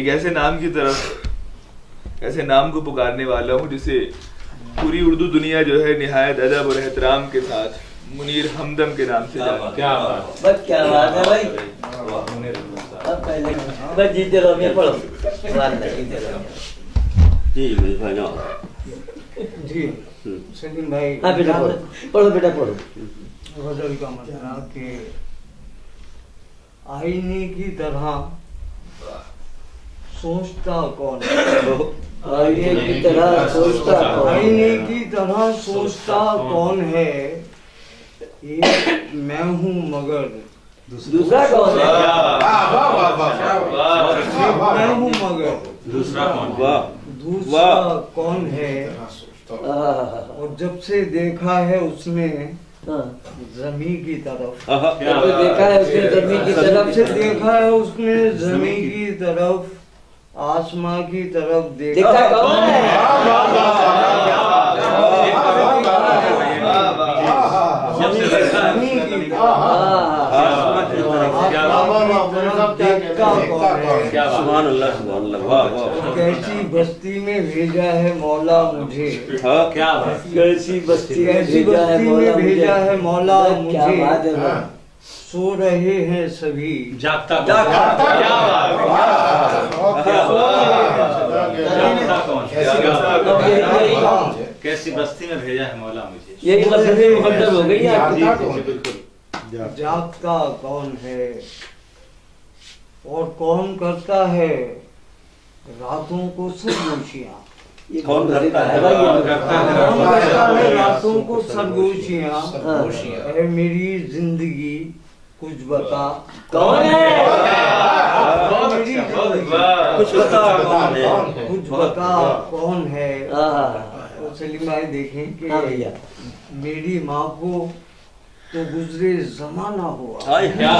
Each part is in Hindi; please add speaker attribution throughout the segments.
Speaker 1: एक ऐसे नाम की तरफ, ऐसे नाम को पुकारने वाला हूँ जिसे पूरी उर्दू दुनिया जो है निहायत अदब और एहतराम के साथ मुनीर हमदम के नाम से जानती है।
Speaker 2: क्या बात, क्या बात है भाई। अब पहले बस जीते रहो, मैं पढ़ो जीते रहो
Speaker 3: जी भाई ना
Speaker 4: जी सलीम भाई।
Speaker 2: हाँ बेटा पढ़ो, बेटा पढ़ो।
Speaker 4: गजल का मतलब कि आईने की तरह सोचता कौन है,
Speaker 2: आईने की तरह सोचता कौन,
Speaker 4: आईने की तरह सोचता कौन है, एक मैं हूँ मगर
Speaker 2: दूसरा कौन है।
Speaker 4: मैं हूँ मगर
Speaker 1: दूसरा कौन?
Speaker 4: दूसरा कौन है। और जब से देखा है उसने ज़मीं की तरफ,
Speaker 2: देखा है उसने ज़मीं की तरफ,
Speaker 4: से देखा है उसने ज़मीं की तरफ, आसमां की तरफ
Speaker 2: देखा कौन है।
Speaker 4: कैसी बस्ती में भेजा है मौला मुझे,
Speaker 2: क्या कैसी बस्ती में
Speaker 4: भेजा है मौला
Speaker 2: क्या
Speaker 4: मुझे,
Speaker 2: बात है।
Speaker 4: सो रहे हैं सभी
Speaker 5: जागता कैसी बस्ती में भेजा है मौला मुझे,
Speaker 2: ये मतलब हो गई आपकी।
Speaker 4: जागता कौन है और कौन करता है रातों को सरगोशियां,
Speaker 3: कौन करता है
Speaker 4: कौन करता है रातों को सरगोशियां, है मेरी जिंदगी कुछ बता
Speaker 2: कौन है।
Speaker 4: मेरी जिंदगी
Speaker 3: कुछ बता कौन है,
Speaker 4: कुछ बता कौन है। और सलीम भाई देखें कि
Speaker 2: हाँ भैया,
Speaker 4: मेरी माँ को तो गुजरे जमाना हुआ,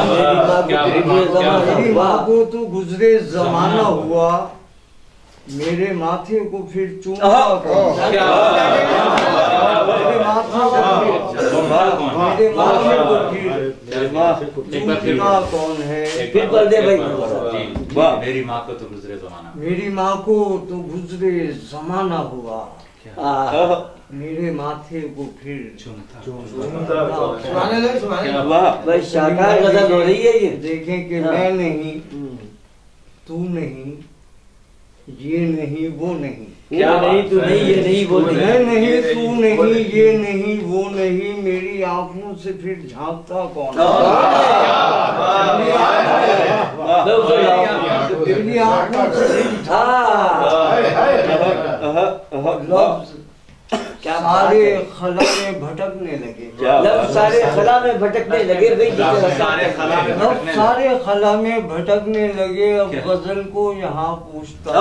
Speaker 4: मेरी माँ को तो गुजरे जमाना हुआ, मेरे माथे को फिर चूमा कौन, मेरे माथे को फिर चूमा कौन है।
Speaker 2: फिर पढ़ दे भाई।
Speaker 5: मेरी माँ को तो गुजरे जमाना,
Speaker 4: मेरी माँ को तो गुजरे जमाना हुआ, मेरे माथे को फिर
Speaker 2: भाई शानदार गजल हो रही है ये।
Speaker 4: देखें कि मैं नहीं, तू नहीं, ये नहीं वो नहीं,
Speaker 2: क्या नहीं तू नहीं ये नहीं वो नहीं,
Speaker 4: मैं नहीं तू नहीं ये नहीं वो नहीं, मेरी आंखों से फिर झांकता कौन है। मेरी आंखों से लफ्ज सारे खला में भटकने लगे,
Speaker 2: लफ्ज सारे खला में भटकने लगे भाई।
Speaker 4: लफ्ज सारे खला में भटकने लगे, अब गजल को यहाँ पूछता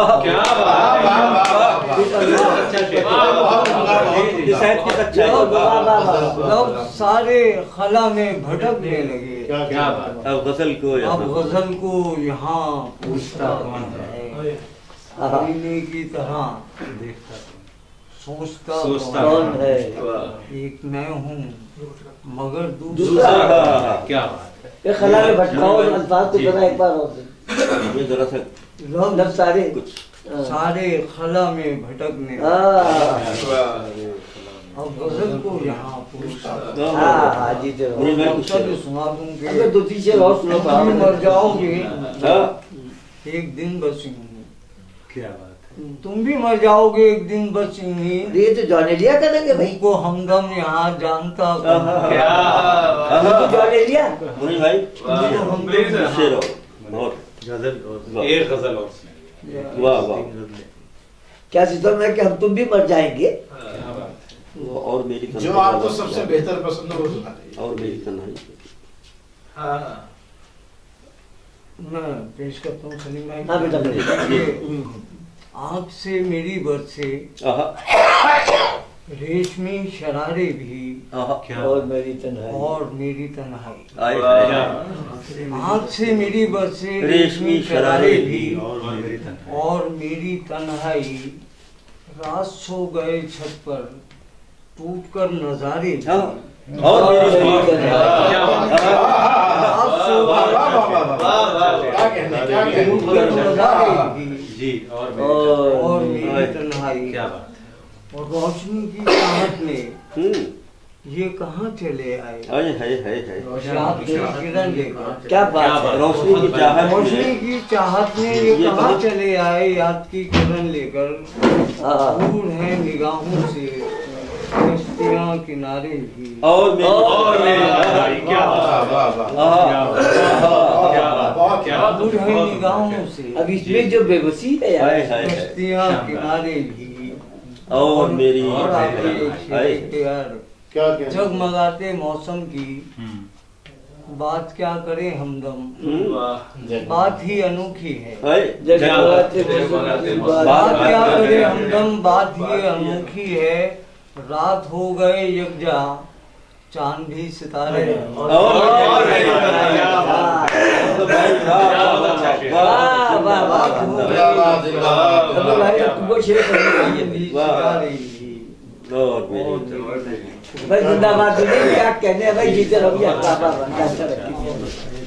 Speaker 4: लफ्ज सारे खला में भटकने लगे,
Speaker 3: अब गजल
Speaker 4: को यहाँ पूछता कौन है। आईने की तरह सोचता
Speaker 2: कौन है,
Speaker 4: एक मैं हूँ मगर
Speaker 2: दूसरा
Speaker 5: क्या बात है।
Speaker 2: ये खला में भटकाओ अल्फाज तो बना एक बार और
Speaker 3: ये जरा सा
Speaker 2: लफ्ज सारे
Speaker 4: सारे खला में भटकने, अब गजल को यहाँ पूछता
Speaker 2: जी जरूर
Speaker 4: सुना दूंगे।
Speaker 2: दो तीन शेर और सुनो।
Speaker 4: तुम भी मर जाओगे एक दिन बस यूं,
Speaker 5: क्या बात है।
Speaker 4: तुम भी मर जाओगे एक दिन बस यूं ही,
Speaker 2: ये तो जॉनेलिया करेंगे भाई।
Speaker 4: तुमको हमदम यहाँ जानता
Speaker 2: ये तो जॉनेलिया
Speaker 3: मुनीर भाई शेर और बहुत
Speaker 5: एक गजल और सुनाइए।
Speaker 3: वाह वाह,
Speaker 2: क्या सिस्टम है कि हम तुम भी मर जाएंगे।
Speaker 3: और मेरी
Speaker 6: जो आपको सबसे बेहतर पसंद हो वो सुना दीजिए।
Speaker 3: और मेरी तन्हाई।
Speaker 4: मैं पेश करता हूँ सलीम भाई।
Speaker 2: हाँ बेटा
Speaker 4: आँख से मेरी बरसे रेशमी शरारे भी,
Speaker 2: और मेरी तन्हाई,
Speaker 4: और मेरी तन्हाई। आँख से मेरी बरसे
Speaker 3: रेशमी शरारे भी,
Speaker 4: और मेरी तन्हाई। रात सो गए छत पर टूट कर नजारे भी,
Speaker 3: और
Speaker 4: रात सो
Speaker 6: वाह वाह वाह वाह वाह क्या कहने क्या कहने
Speaker 5: जी
Speaker 4: और मेरी तन्हाई
Speaker 5: क्या बात
Speaker 4: और रोशनी की चाहत में ये कहाँ चले आए रात की किरण लेकर।
Speaker 2: क्या बात है।
Speaker 3: रोशनी की चाहत में
Speaker 4: रोशनी की चाहत में ये कहाँ चले आए याद की किरण लेकर। दूर है निगाहों से कश्तियाँ किनारे भी
Speaker 3: और
Speaker 5: क्या बात
Speaker 4: दूर है निगाहों से
Speaker 2: अब इसमें जो बेबसी है यार,
Speaker 4: कश्तियाँ किनारे भी
Speaker 3: और मेरी
Speaker 4: और आपके यार
Speaker 6: क्या कहने
Speaker 4: जगमगाते मौसम की बात क्या करें हमदम, बात ही अनोखी है।
Speaker 2: जगमगाते
Speaker 4: बात क्या करें हमदम, बात ही अनोखी है। रात हो गए यकजा चांद भी सितारे
Speaker 2: तुमको शेयर करने भाई जिंदाबाद। क्या कहने भाई जीते रहो। अच्छा रखिए।